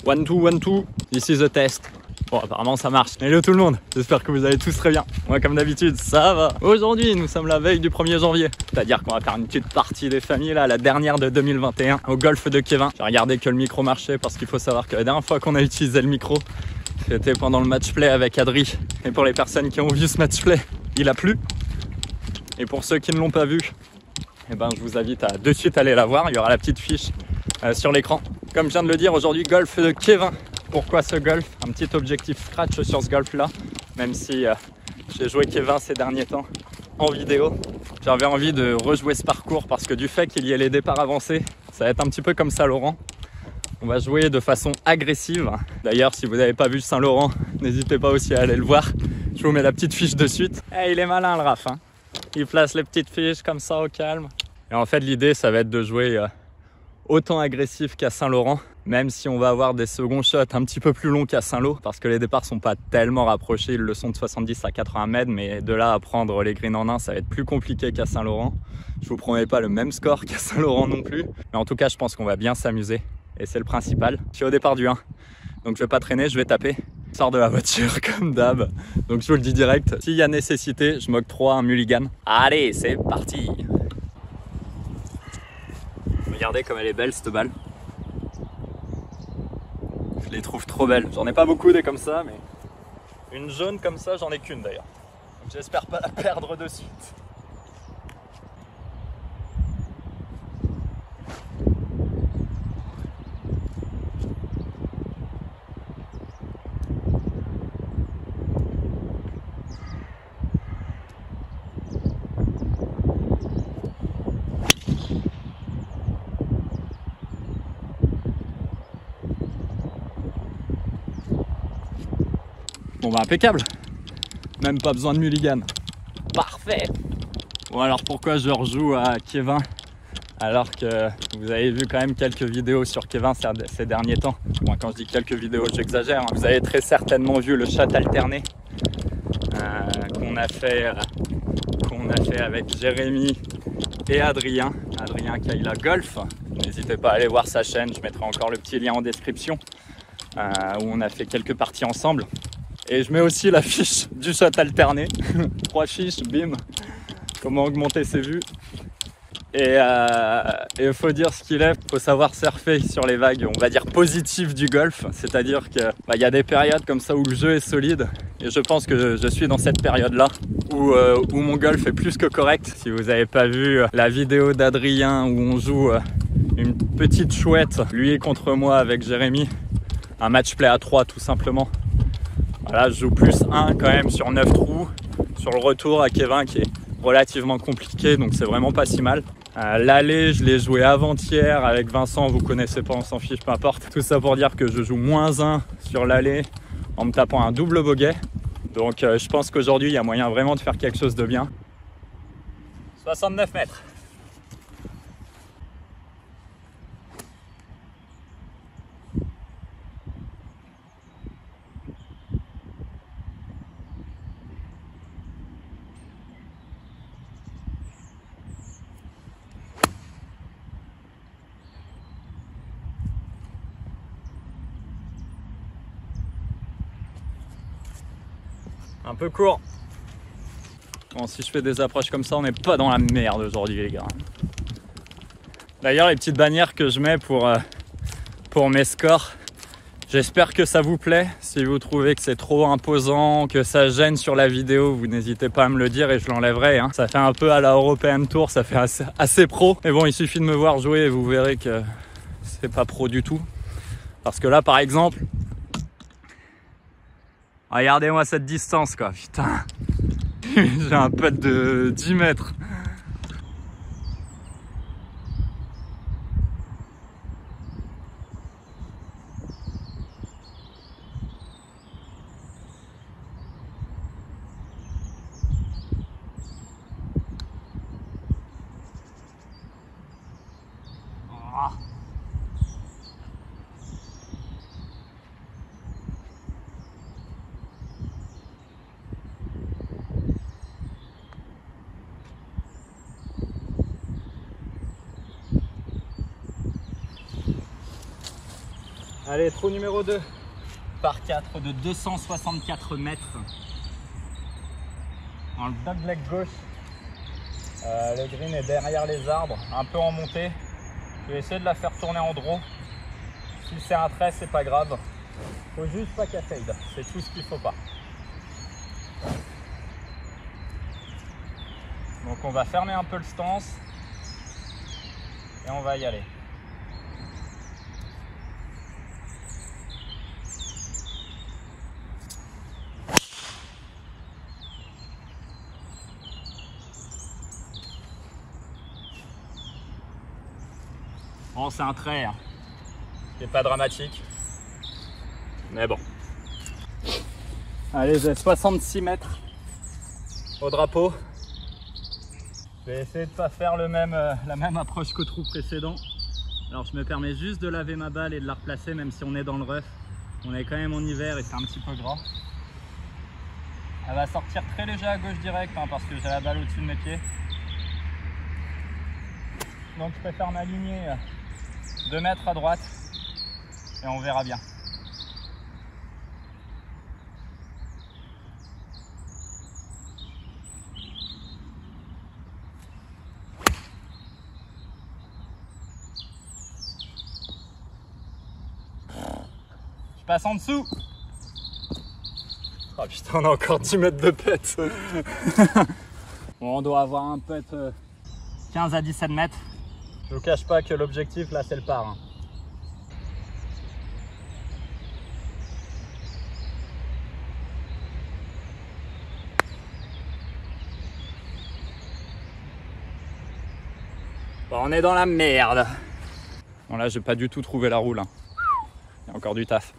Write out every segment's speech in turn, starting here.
One, two, this is a test. Bon, apparemment ça marche. Hello tout le monde, j'espère que vous allez tous très bien. Moi comme d'habitude, ça va. Aujourd'hui, nous sommes la veille du 1er janvier. C'est-à-dire qu'on va faire une petite partie des familles, là, la dernière de 2021, au golf de Kevin. J'ai regardé que le micro marchait parce qu'il faut savoir que la dernière fois qu'on a utilisé le micro, c'était pendant le match play avec Adri. Et pour les personnes qui ont vu ce match play, il a plu. Et pour ceux qui ne l'ont pas vu, eh ben, je vous invite à de suite aller la voir. Il y aura la petite fiche sur l'écran. Comme je viens de le dire, aujourd'hui, golf de Kevin. Pourquoi ce golf? Un petit objectif scratch sur ce golf là, même si j'ai joué Kevin ces derniers temps en vidéo. J'avais envie de rejouer ce parcours parce que du fait qu'il y ait les départs avancés, ça va être un petit peu comme Saint-Laurent. On va jouer de façon agressive. D'ailleurs, si vous n'avez pas vu Saint-Laurent, n'hésitez pas aussi à aller le voir. Je vous mets la petite fiche de suite. Eh, il est malin le Raph, hein. Il place les petites fiches comme ça au calme. Et en fait, l'idée, ça va être de jouer autant agressif qu'à Saint-Laurent, même si on va avoir des seconds shots un petit peu plus longs qu'à Saint-Lô, parce que les départs sont pas tellement rapprochés, ils le sont de 70 à 80 mètres, mais de là à prendre les greens en 1, ça va être plus compliqué qu'à Saint-Laurent. Je vous promets pas le même score qu'à Saint-Laurent non plus, mais en tout cas, je pense qu'on va bien s'amuser, et c'est le principal. Je suis au départ du 1, donc je vais pas traîner, je vais taper. Je sors de la voiture comme d'hab, donc je vous le dis direct, s'il y a nécessité, je m'octroie un mulligan. Allez, c'est parti! Regardez comme elle est belle cette balle. Je les trouve trop belles. J'en ai pas beaucoup des comme ça, mais une jaune comme ça, j'en ai qu'une d'ailleurs. Donc j'espère pas la perdre de suite. Bon bah impeccable, même pas besoin de mulligan. Parfait. Bon alors pourquoi je rejoue à Kevin alors que vous avez vu quand même quelques vidéos sur Kevin ces derniers temps. Bon, quand je dis quelques vidéos, j'exagère, hein. Vous avez très certainement vu le shot alterné qu'on a fait avec Jérémy et Adrien Kaila Golf. N'hésitez pas à aller voir sa chaîne, je mettrai encore le petit lien en description où on a fait quelques parties ensemble. Et je mets aussi la fiche du shot alterné. 3 fiches, bim. Comment augmenter ses vues. Et il faut dire ce qu'il est, il faut savoir surfer sur les vagues, on va dire positives du golf. C'est-à-dire qu'il y a des périodes comme ça où le jeu est solide. Et je pense que je suis dans cette période-là où mon golf est plus que correct. Si vous n'avez pas vu la vidéo d'Adrien où on joue une petite chouette, lui contre moi avec Jérémy. Un match play à 3 tout simplement. Voilà, je joue plus 1 quand même sur 9 trous, sur le retour à Kevin qui est relativement compliqué, donc c'est vraiment pas si mal. L'aller, je l'ai joué avant-hier avec Vincent, vous connaissez pas, on s'en fiche, peu importe. Tout ça pour dire que je joue -1 sur l'aller en me tapant un double bogey. Donc je pense qu'aujourd'hui, il y a moyen vraiment de faire quelque chose de bien. 69 mètres. Un peu court. Bon, si je fais des approches comme ça, on n'est pas dans la merde aujourd'hui, les gars. D'ailleurs, les petites bannières que je mets pour mes scores, j'espère que ça vous plaît. Si vous trouvez que c'est trop imposant, que ça gêne sur la vidéo, vous n'hésitez pas à me le dire et je l'enlèverai. Hein. Ça fait un peu à la European Tour, ça fait assez pro. Mais bon, il suffit de me voir jouer et vous verrez que c'est pas pro du tout. Parce que là, par exemple, regardez-moi cette distance, quoi, putain. J'ai un putt de 10 mètres. Allez, trou numéro 2. Par 4 de 264 mètres. En dogleg gauche. Le green est derrière les arbres, un peu en montée. Je vais essayer de la faire tourner en draw. Si c'est un trait, c'est pas grave. Faut juste pas qu'elle fade, c'est tout ce qu'il faut pas. Donc on va fermer un peu le stance et on va y aller. Bon, c'est un trait, hein. C'est pas dramatique, mais bon. Allez, j'ai 66 mètres au drapeau. Je vais essayer de pas faire la même approche qu'au trou précédent. Alors je me permets juste de laver ma balle et de la replacer, même si on est dans le rough. On est quand même en hiver et c'est un petit peu gras. Elle va sortir très léger à gauche direct, hein, parce que j'ai la balle au-dessus de mes pieds. Donc je préfère m'aligner 2 mètres à droite et on verra bien. Je passe en dessous. Oh putain, on a encore 10 mètres de pète. Bon, on doit avoir un putt 15 à 17 mètres. Je vous cache pas que l'objectif là c'est le par. Hein. Bon, on est dans la merde. Bon là j'ai pas du tout trouvé la roule. Hein. Il y a encore du taf.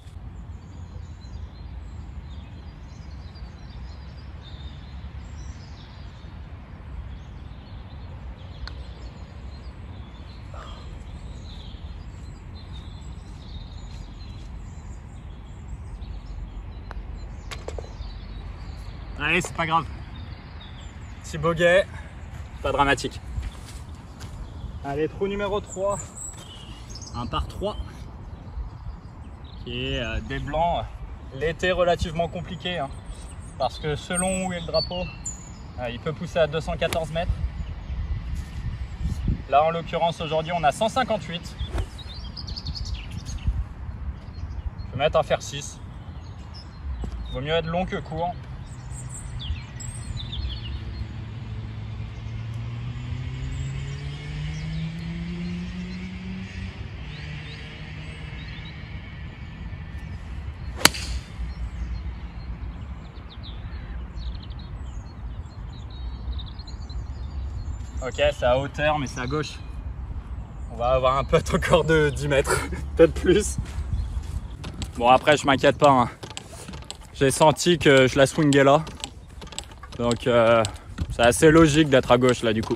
Allez, c'est pas grave. Petit bogey, pas dramatique. Allez, trou numéro 3. Un par 3. Qui est des blancs. L'été relativement compliqué. Hein, parce que selon où est le drapeau, il peut pousser à 214 mètres. Là, en l'occurrence, aujourd'hui, on a 158. Je vais mettre un fer 6. Vaut mieux être long que court. Ok, c'est à hauteur, mais c'est à gauche. On va avoir un putt encore de 10 mètres, peut-être plus. Bon, après, je m'inquiète pas. Hein. J'ai senti que je la swingais là. Donc, c'est assez logique d'être à gauche là, du coup.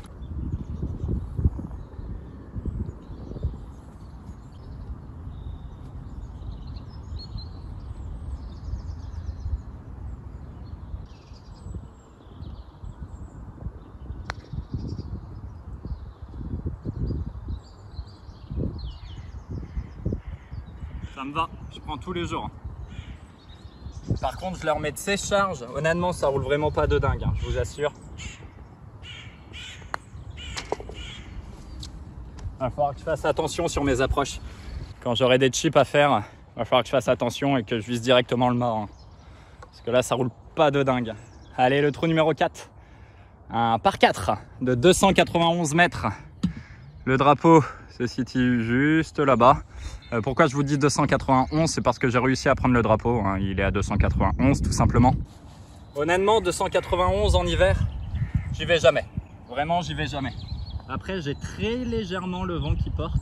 Ça me va, je prends tous les jours. Par contre, je leur mets de ces charges. Honnêtement, ça roule vraiment pas de dingue, hein, je vous assure. Il va falloir que je fasse attention sur mes approches. Quand j'aurai des chips à faire, il va falloir que je fasse attention et que je vise directement le mât. Hein. Parce que là, ça roule pas de dingue. Allez, le trou numéro 4. Un par 4 de 291 mètres. Le drapeau se situe juste là-bas. Pourquoi je vous dis 291? C'est parce que j'ai réussi à prendre le drapeau. Hein. Il est à 291 tout simplement. Honnêtement, 291 en hiver, j'y vais jamais. Vraiment, j'y vais jamais. Après, j'ai très légèrement le vent qui porte.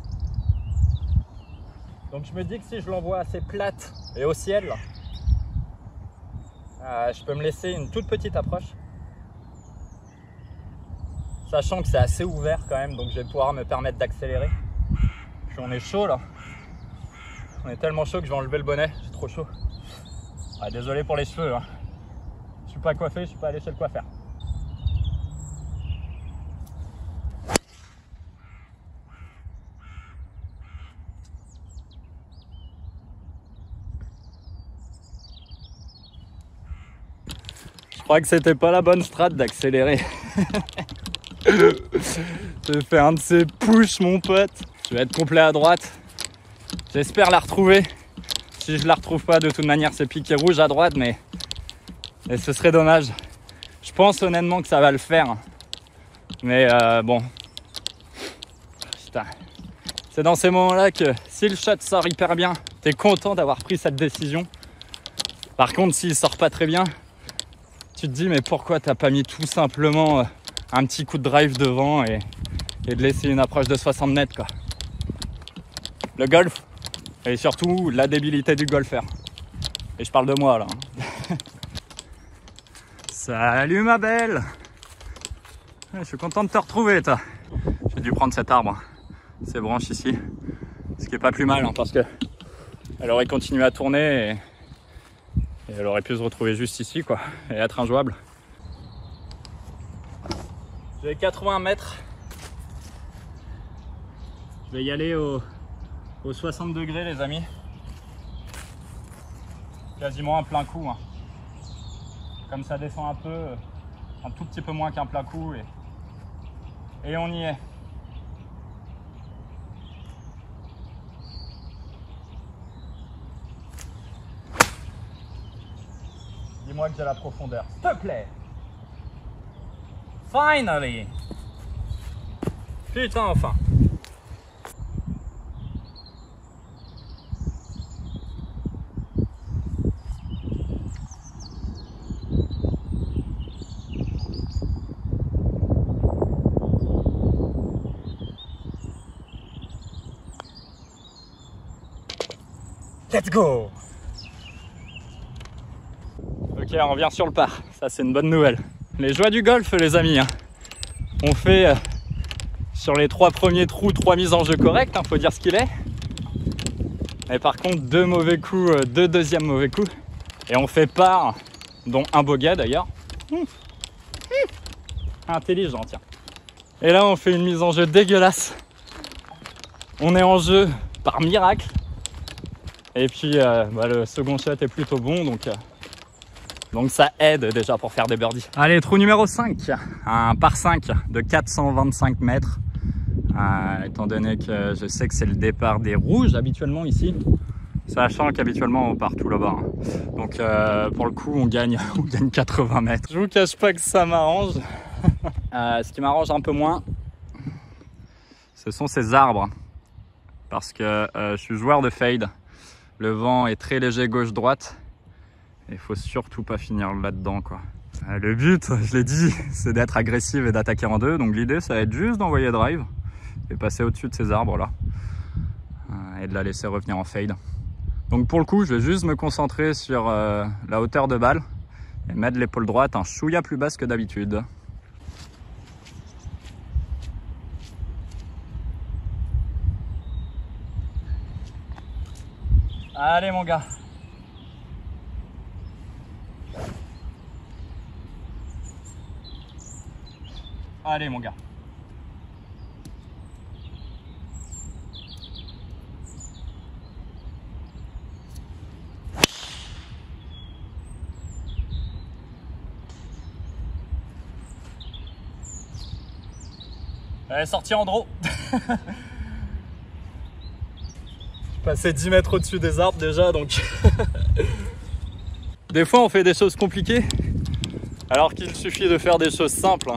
Donc je me dis que si je l'envoie assez plate et au ciel, je peux me laisser une toute petite approche. Sachant que c'est assez ouvert quand même, donc je vais pouvoir me permettre d'accélérer. Puis on est chaud là. On est tellement chaud que je vais enlever le bonnet, j'ai trop chaud. Ah, désolé pour les cheveux. Hein. Je suis pas coiffé, je suis pas allé chez le coiffeur. crois que c'était pas la bonne strat d'accélérer. J'ai fait un de ces push, mon pote. Je vais être complet à droite. J'espère la retrouver. Si je la retrouve pas, de toute manière, c'est piqué rouge à droite, mais et ce serait dommage. Je pense honnêtement que ça va le faire. Mais bon. Putain. C'est dans ces moments-là que si le shot sort hyper bien, t'es content d'avoir pris cette décision. Par contre, s'il sort pas très bien, tu te dis mais pourquoi t'as pas mis tout simplement un petit coup de drive devant et de laisser une approche de 60 mètres quoi. Le golf et surtout la débilité du golfeur. Et je parle de moi là. Salut ma belle. Je suis content de te retrouver toi. J'ai dû prendre cet arbre, ces branches ici. Ce qui est pas plus mal hein, parce que elle aurait continué à tourner et elle aurait pu se retrouver juste ici quoi et être injouable. J'ai 80 mètres. Je vais y aller au 60 degrés les amis. Quasiment un plein coup. Hein. Comme ça descend un peu, un tout petit peu moins qu'un plein coup et on y est. Dis-moi que j'ai la profondeur, s'il te plaît. Finally. Putain, enfin. Let's go! Ok, on revient sur le par. Ça, c'est une bonne nouvelle. Les joies du golf, les amis. Hein. On fait sur les 3 premiers trous 3 mises en jeu correctes, hein, faut dire ce qu'il est. Et par contre, 2 mauvais coups, 2 deuxièmes mauvais coups. Et on fait par, dont un bogey d'ailleurs. Intelligent, tiens. Et là, on fait une mise en jeu dégueulasse. On est en jeu par miracle. Et puis le second shot est plutôt bon, donc ça aide déjà pour faire des birdies. Allez, trou numéro 5, un par 5 de 425 mètres. Étant donné que je sais que c'est le départ des rouges habituellement ici, sachant qu'habituellement on part tout là-bas. Hein. Donc pour le coup on gagne 80 mètres. Je vous cache pas que ça m'arrange. Ce qui m'arrange un peu moins, ce sont ces arbres. Parce que je suis joueur de fade. Le vent est très léger gauche-droite. Il faut surtout pas finir là-dedans, quoi. Le but, je l'ai dit, c'est d'être agressif et d'attaquer en deux. Donc l'idée, ça va être juste d'envoyer drive et passer au-dessus de ces arbres-là. Et de la laisser revenir en fade. Donc pour le coup, je vais juste me concentrer sur la hauteur de balle et mettre l'épaule droite un chouïa plus basse que d'habitude. Allez mon gars. Allez mon gars. Elle est sortie en draw. Passer 10 mètres au-dessus des arbres déjà, donc des fois on fait des choses compliquées alors qu'il suffit de faire des choses simples.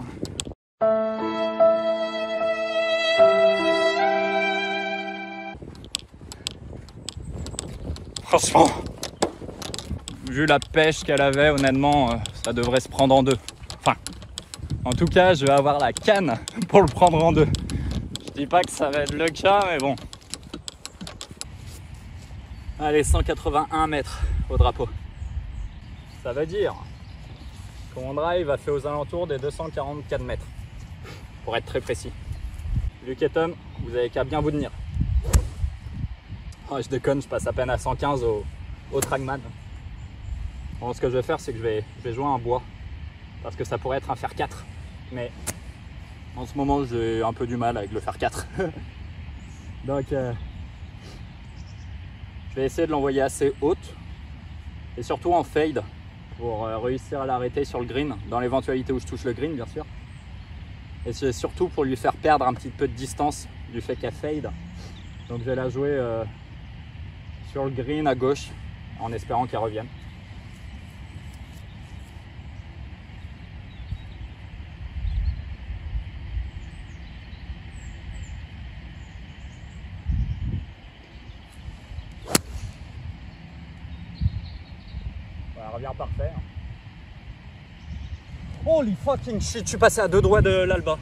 Franchement, vu la pêche qu'elle avait, honnêtement, ça devrait se prendre en deux. Enfin, en tout cas, je vais avoir la canne pour le prendre en deux. Je dis pas que ça va être le cas, mais bon. Allez, 181 mètres au drapeau. Ça veut dire que mon drive a fait aux alentours des 244 mètres. Pour être très précis. Luc et Tom, vous avez qu'à bien vous tenir. Oh, je déconne, je passe à peine à 115 au Trackman. Bon, ce que je vais faire, c'est que je vais jouer un bois. Parce que ça pourrait être un fer 4. Mais en ce moment, j'ai un peu du mal avec le fer 4. Donc... je vais essayer de l'envoyer assez haute et surtout en fade pour réussir à l'arrêter sur le green, dans l'éventualité où je touche le green bien sûr. Et c'est surtout pour lui faire perdre un petit peu de distance du fait qu'elle fade. Donc je vais la jouer sur le green à gauche en espérant qu'elle revienne. Voilà, elle revient parfait. Holy fucking shit, je suis passé à 2 doigts de l'Alba.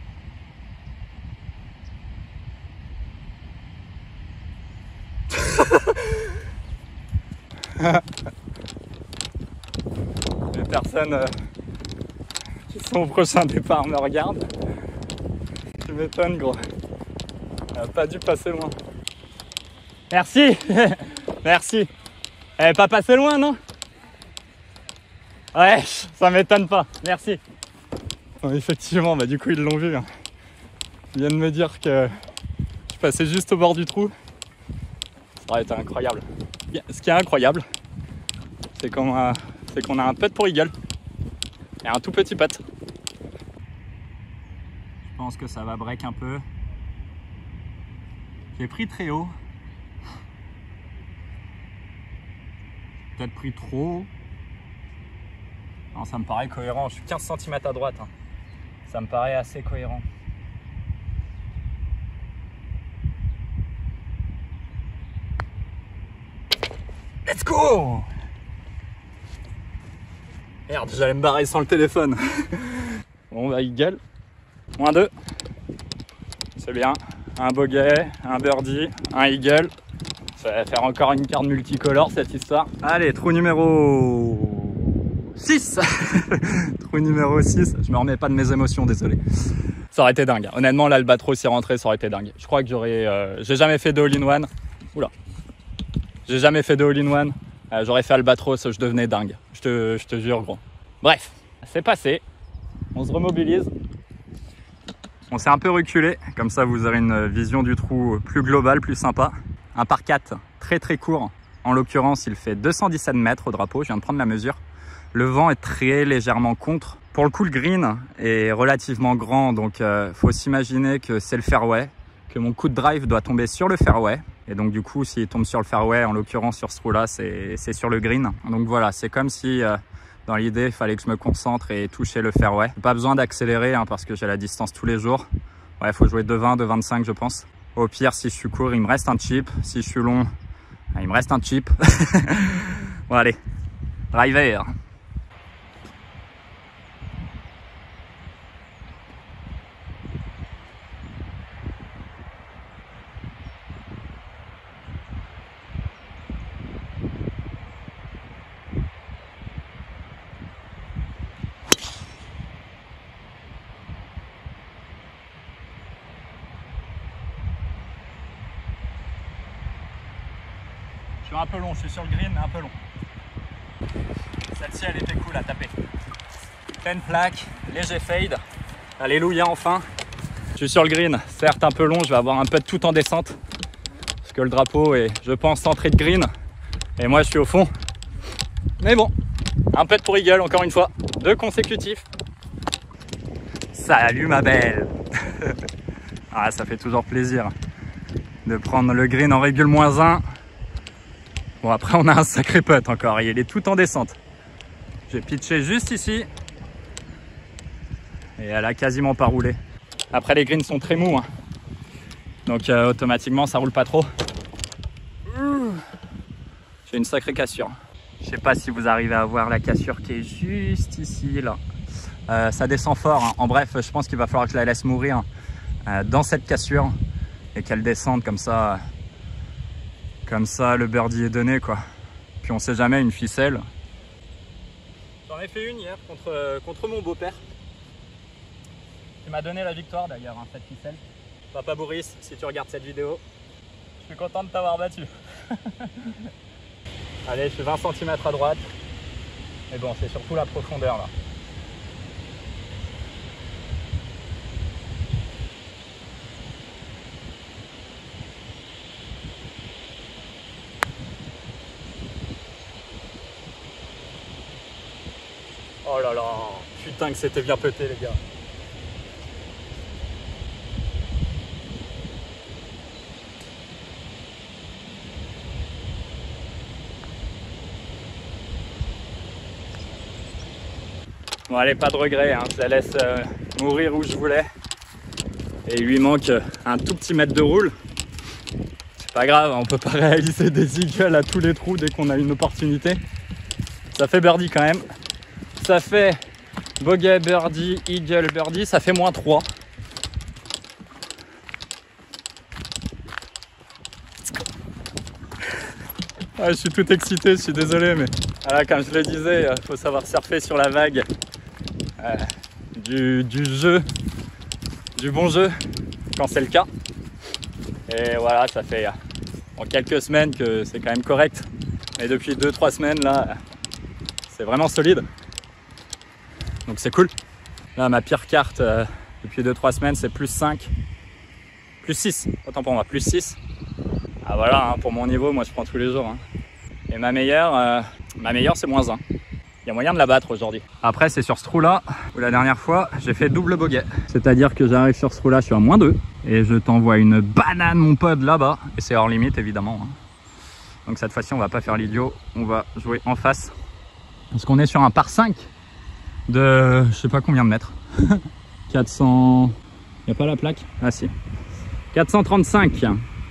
Les personnes qui sont au prochain départ me regardent. Tu m'étonnes, gros. Elle a pas dû passer loin. Merci. Merci. Elle n'est pas passée loin, non? Ouais, ça m'étonne pas. Merci. Bon, effectivement, bah, du coup, ils l'ont vu. Hein. Ils viennent me dire que je passais juste au bord du trou. Ça aurait été incroyable. Ce qui est incroyable, c'est qu'on a un putt pour eagle et un tout petit putt. Je pense que ça va break un peu. J'ai pris très haut. Peut-être pris trop haut. Non, ça me paraît cohérent. Je suis 15 cm à droite. Hein. Ça me paraît assez cohérent. Let's go! Merde, j'allais me barrer sans le téléphone. Bon, bah, eagle. -2. C'est bien. Un bogey, un birdie, un eagle. Ça va faire encore une carte multicolore cette histoire. Allez, trou numéro 6. Trou numéro 6. Je me remets pas de mes émotions, désolé. Ça aurait été dingue. Honnêtement, l'albatros y rentré, ça aurait été dingue. Je crois que j'ai jamais fait de all-in-one. Oula. J'ai jamais fait de all-in-one. J'aurais fait albatros, je devenais dingue. Je te jure, gros. Bref, c'est passé. On se remobilise. On s'est un peu reculé. Comme ça, vous aurez une vision du trou plus globale, plus sympa. Un par 4 très très court. En l'occurrence, il fait 217 mètres au drapeau. Je viens de prendre la mesure. Le vent est très légèrement contre. Pour le coup, le green est relativement grand. Donc, faut s'imaginer que c'est le fairway. Que mon coup de drive doit tomber sur le fairway. Et donc du coup, s'il tombe sur le fairway, en l'occurrence sur ce trou-là, c'est sur le green. Donc voilà, c'est comme si dans l'idée, il fallait que je me concentre et toucher le fairway. Pas besoin d'accélérer hein, parce que j'ai la distance tous les jours. Ouais, il faut jouer de 20, de 25 je pense. Au pire, si je suis court, il me reste un chip. Si je suis long, il me reste un chip. Bon allez, driver. Je suis un peu long, je suis sur le green, mais un peu long. Celle-ci, elle était cool à taper. Pleine plaque, léger fade. Alléluia, enfin. Je suis sur le green, certes un peu long, je vais avoir un putt tout en descente. Parce que le drapeau est, je pense, centré de green. Et moi, je suis au fond. Mais bon, un putt pour eagle, encore une fois. 2 consécutifs. Salut ma belle. Ah, ça fait toujours plaisir de prendre le green en régule -1. Bon, après, on a un sacré putt encore. Il est tout en descente. J'ai pitché juste ici. Et elle a quasiment pas roulé. Après, les greens sont très mous. Hein. Donc, automatiquement, ça roule pas trop. J'ai une sacrée cassure. Je sais pas si vous arrivez à voir la cassure qui est juste ici, là. Ça descend fort. Hein. En bref, je pense qu'il va falloir que je la laisse mourir dans cette cassure. Et qu'elle descende comme ça. Comme ça, le birdie est donné, quoi. Puis on sait jamais, une ficelle. J'en ai fait une hier contre mon beau-père. Qui m'a donné la victoire d'ailleurs, hein, cette ficelle. Papa Boris, si tu regardes cette vidéo, je suis content de t'avoir battu. Allez, je suis 20 cm à droite. Mais bon, c'est surtout la profondeur là. Oh là là, putain que c'était bien pété les gars. Bon allez, pas de regret, hein. Je la laisse mourir où je voulais. Et il lui manque un tout petit mètre de roule. C'est pas grave, on peut pas réaliser des eagles à tous les trous dès qu'on a une opportunité. Ça fait birdie quand même. Ça fait bogey, birdie, eagle, birdie, ça fait -3. Ah, je suis tout excité, je suis désolé, mais voilà, comme je le disais, il faut savoir surfer sur la vague du jeu, du bon jeu, quand c'est le cas. Et voilà, ça fait en quelques semaines que c'est quand même correct. Mais depuis 2-3 semaines, là, c'est vraiment solide. Donc c'est cool. Là, ma pire carte depuis 2-3 semaines, c'est +5. +6, autant pour moi, +6. Ah voilà, hein, pour mon niveau, moi je prends tous les jours. Hein. Et ma meilleure c'est -1. Il y a moyen de la battre aujourd'hui. Après, c'est sur ce trou-là où la dernière fois, j'ai fait double bogey. C'est-à-dire que j'arrive sur ce trou-là, je suis à -2. Et je t'envoie une banane, mon pote, là-bas. Et c'est hors limite, évidemment. Hein. Donc cette fois-ci, on va pas faire l'idiot. On va jouer en face. Parce qu'on est sur un par 5 de je sais pas combien de mètres. 400... Il n'y a pas la plaque? Ah si. 435.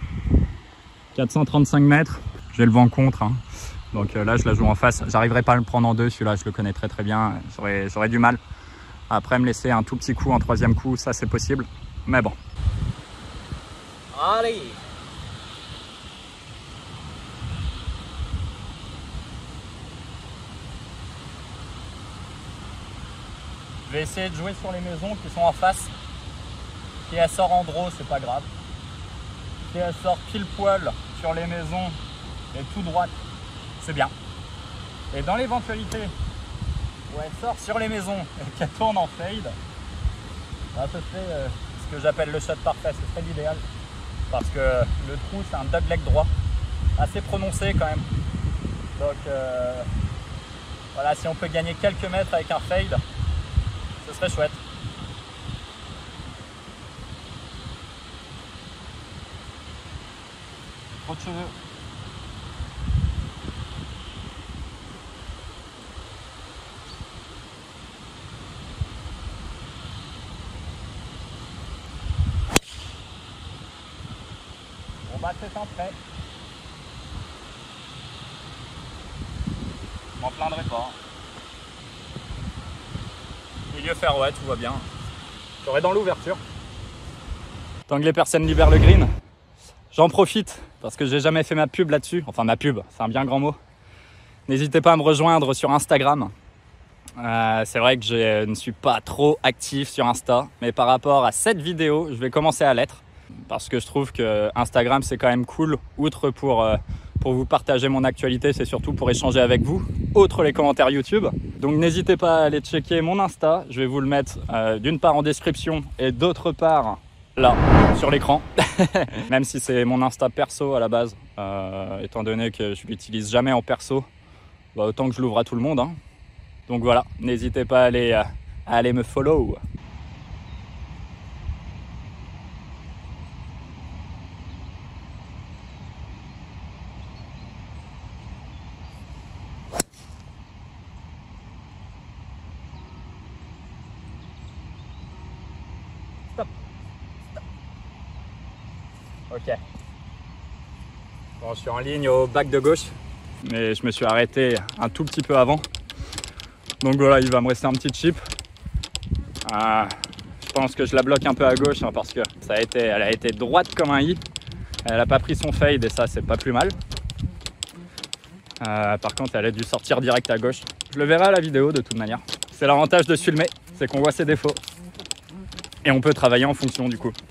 435 mètres. J'ai le vent contre. Hein. Donc là, je la joue en face. J'arriverai pas à le prendre en deux. Celui-là, je le connais très très bien. J'aurais du mal. Après, me laisser un tout petit coup en troisième coup, ça c'est possible. Mais bon. Allez! Je vais essayer de jouer sur les maisons qui sont en face. Si elle sort en draw, c'est pas grave. Si elle sort pile poil sur les maisons et tout droite, c'est bien. Et dans l'éventualité où elle sort sur les maisons et qu'elle tourne en fade, là ce serait ce que j'appelle le shot parfait, ce serait l'idéal. Parce que le trou c'est un dead leg droit, assez prononcé quand même. Donc voilà, si on peut gagner quelques mètres avec un fade, ce serait chouette. Trop de cheveux. Bon bah c'est centré. Je m'en plaindrai pas. Milieu fairway, tout va bien. J'aurai dans l'ouverture. Tant que les personnes libèrent le green, j'en profite parce que j'ai jamais fait ma pub là-dessus. Enfin ma pub, c'est un bien grand mot. N'hésitez pas à me rejoindre sur Instagram. C'est vrai que je ne suis pas trop actif sur Insta, mais par rapport à cette vidéo, je vais commencer à l'être. Parce que je trouve que Instagram c'est quand même cool, outre pour vous partager mon actualité, c'est surtout pour échanger avec vous, outre les commentaires YouTube. Donc n'hésitez pas à aller checker mon Insta, je vais vous le mettre d'une part en description et d'autre part là, sur l'écran. Même si c'est mon Insta perso à la base, étant donné que je l'utilise jamais en perso, bah, autant que je l'ouvre à tout le monde. Hein. Donc voilà, n'hésitez pas à aller me follow. Stop. Stop. Ok. Bon, je suis en ligne au bac de gauche, mais je me suis arrêté un tout petit peu avant. Donc voilà, il va me rester un petit chip. Je pense que je la bloque un peu à gauche hein, parce que elle a été droite comme un i. Elle n'a pas pris son fade et ça, c'est pas plus mal. Par contre, elle a dû sortir direct à gauche. Je le verrai à la vidéo de toute manière. C'est l'avantage de se filmer, c'est qu'on voit ses défauts. Et on peut travailler en fonction du coup.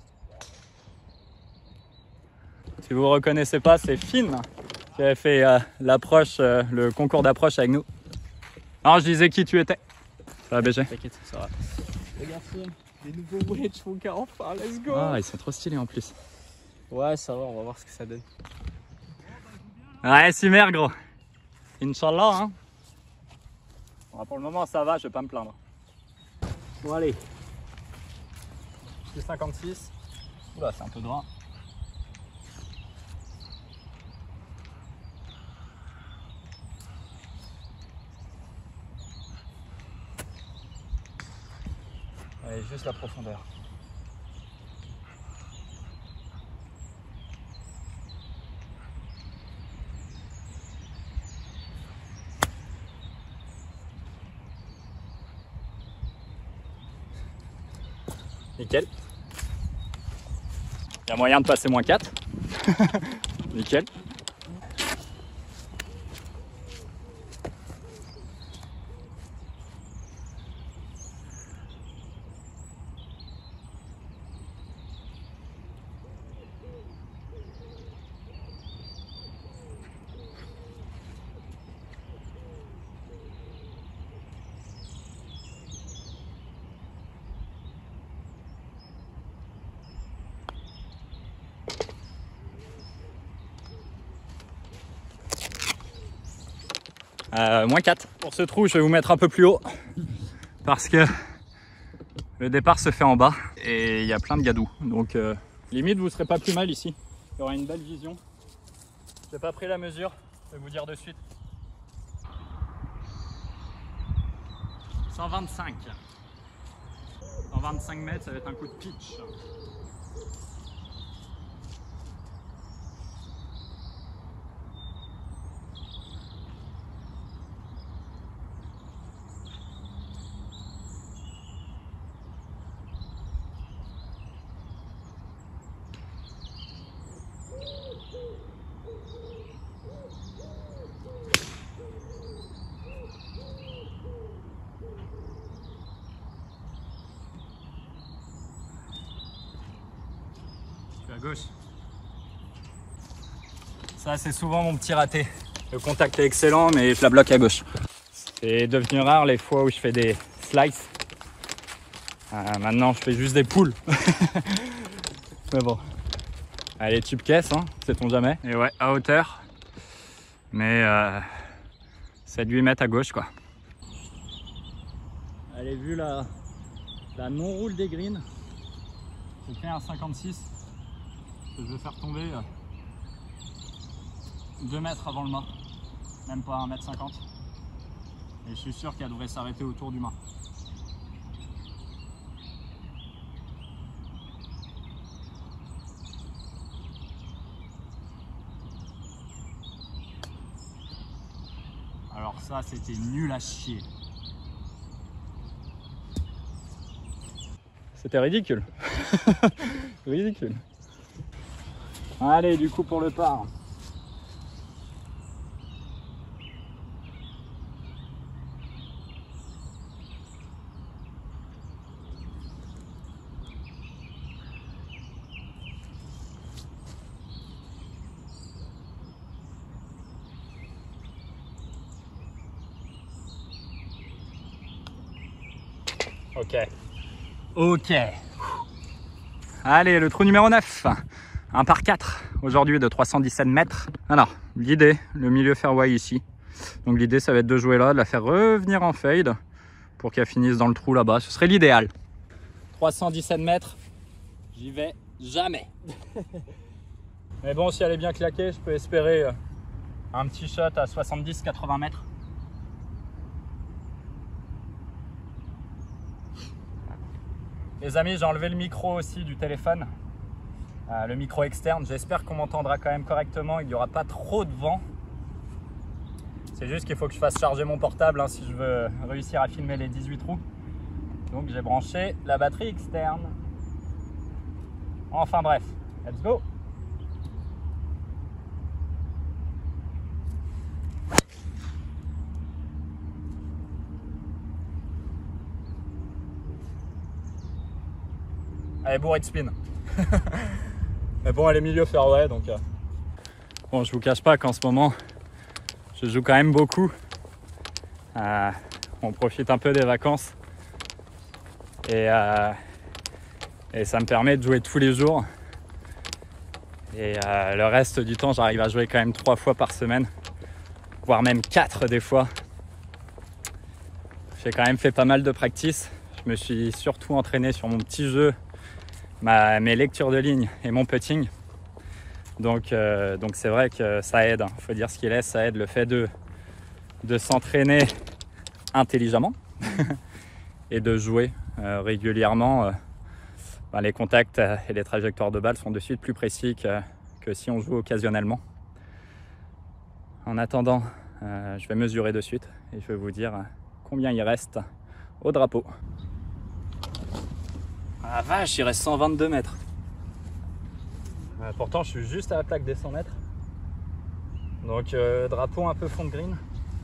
Si vous ne reconnaissez pas, c'est Finn qui avait fait l'approche, le concours d'approche avec nous. Alors je disais qui tu étais. Ça va BG? T'inquiète, ça va. Regarde ça, les nouveaux wedges font 40, let's go. Ah, ils sont trop stylés en plus. Ouais, ça va, on va voir ce que ça donne. Ouais, Simer gros. Inch'Allah hein. Bon, pour le moment ça va, je vais pas me plaindre. Bon allez. Je suis 56. Oula, c'est un peu droit. Allez, juste la profondeur. Nickel. Il y a moyen de passer -4. Nickel. -4. Pour ce trou, je vais vous mettre un peu plus haut parce que le départ se fait en bas et il y a plein de gadous. Donc limite, vous serez pas plus mal ici. Il y aura une belle vision. J'ai pas pris la mesure, je vais vous dire de suite. 125. 125 mètres, ça va être un coup de pitch. À gauche. Ça c'est souvent mon petit raté. Le contact est excellent mais je la bloque à gauche. C'est devenu rare les fois où je fais des slices. Maintenant je fais juste des poules. Mais bon. Allez, tube caisse, hein, sait-on jamais. Et ouais, à hauteur. Mais 7-8 mètres à gauche quoi. Allez, vu la non-roule des greens, j'ai fait un 56. Que je vais faire tomber 2 mètres avant le mât, même pas 1,50 m. Et je suis sûr qu'elle devrait s'arrêter autour du mât. Alors ça, c'était nul à chier. C'était ridicule. Ridicule. Allez, du coup pour le par. Ok. Ok. Allez, le trou numéro 9. Un par 4 aujourd'hui de 317 mètres. Alors, l'idée, le milieu fairway ici. Donc l'idée, ça va être de jouer là, de la faire revenir en fade pour qu'elle finisse dans le trou là-bas. Ce serait l'idéal. 317 mètres, j'y vais jamais. Mais bon, si elle est bien claquée, je peux espérer un petit shot à 70-80 mètres. Les amis, j'ai enlevé le micro aussi du téléphone. Le micro externe, j'espère qu'on m'entendra quand même correctement, il n'y aura pas trop de vent. C'est juste qu'il faut que je fasse charger mon portable hein, si je veux réussir à filmer les 18 trous. Donc j'ai branché la batterie externe. Enfin bref, let's go. Elle est bourrée de spin. Mais bon, elle est milieu fairway donc. Bon, je vous cache pas qu'en ce moment, je joue quand même beaucoup. On profite un peu des vacances. Et ça me permet de jouer tous les jours. Et le reste du temps, j'arrive à jouer quand même 3 fois par semaine. Voire même 4 des fois. J'ai quand même fait pas mal de practice. Je me suis surtout entraîné sur mon petit jeu, mes lectures de ligne et mon putting. Donc c'est vrai que ça aide, il faut dire ce qu'il est, ça aide le fait de s'entraîner intelligemment et de jouer régulièrement. Les contacts et les trajectoires de balles sont de suite plus précis que si on joue occasionnellement. En attendant, je vais mesurer de suite et je vais vous dire combien il reste au drapeau. Ah la vache, il reste 122 mètres. Pourtant, je suis juste à la plaque des 100 mètres. Donc, drapeau un peu fond de green.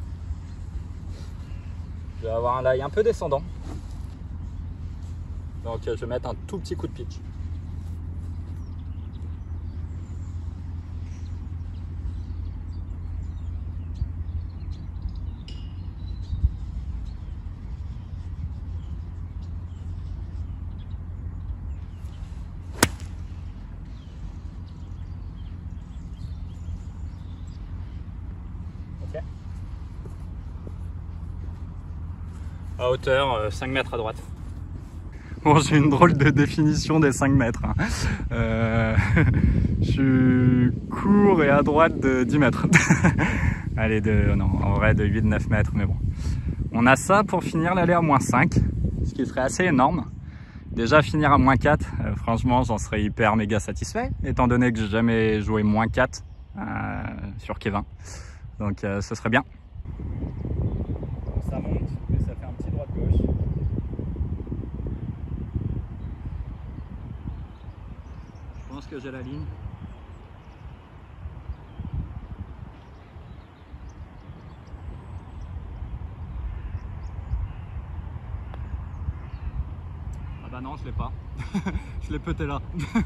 Je vais avoir un lie un peu descendant. Donc, je vais mettre un tout petit coup de pitch. À hauteur, 5 mètres à droite. Bon, j'ai une drôle de définition des 5 mètres. Je suis court et à droite de 10 mètres. Allez, non, en vrai de 8-9 mètres, mais bon. On a ça pour finir l'aller à -5, ce qui serait assez énorme. Déjà finir à -4, franchement, j'en serais hyper méga satisfait, étant donné que j'ai jamais joué -4 sur Kevin. Donc ce serait bien. Ça monte, mais ça fait un petit droite-gauche. Je pense que j'ai la ligne. Ah bah non, je l'ai pas. Je l'ai pété là.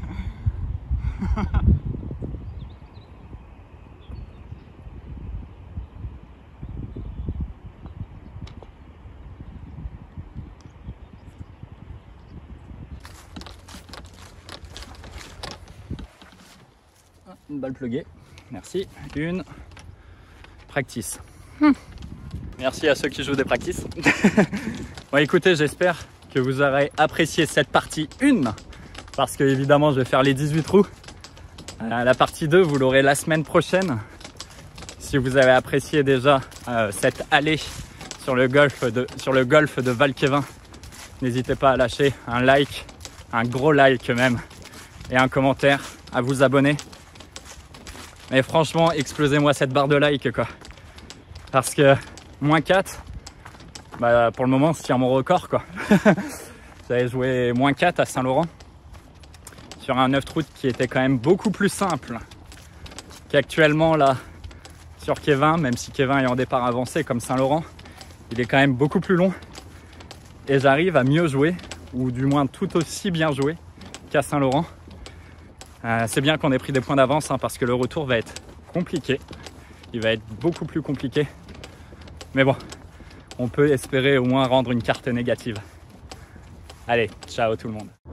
Une balle pluguée, merci. Une practice. Merci à ceux qui jouent des practices. Bon, écoutez, j'espère que vous aurez apprécié cette partie 1 parce que évidemment je vais faire les 18 trous. La partie 2 vous l'aurez la semaine prochaine. Si vous avez apprécié déjà cette allée sur le golf de Val-Kevin, n'hésitez pas à lâcher un like, un gros like même, et un commentaire, à vous abonner. Mais franchement, explosez-moi cette barre de like quoi. Parce que -4, bah, pour le moment, je tiens mon record quoi. J'avais joué -4 à Saint-Laurent sur un 9 trous qui était quand même beaucoup plus simple qu'actuellement là sur Kevin, même si Kevin est en départ avancé comme Saint-Laurent, il est quand même beaucoup plus long et j'arrive à mieux jouer, ou du moins tout aussi bien jouer qu'à Saint-Laurent. C'est bien qu'on ait pris des points d'avance parce que le retour va être compliqué. Il va être beaucoup plus compliqué. Mais bon, on peut espérer au moins rendre une carte négative. Allez, ciao tout le monde.